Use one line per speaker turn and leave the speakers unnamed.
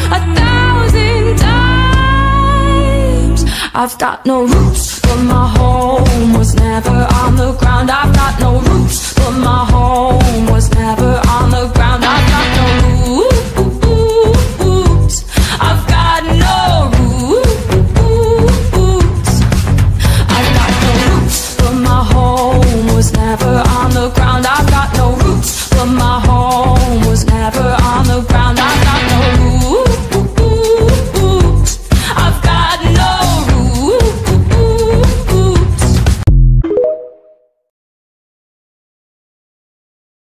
1,000 times. I've got no roots, but my home was never on the ground. I've got no roots, but my home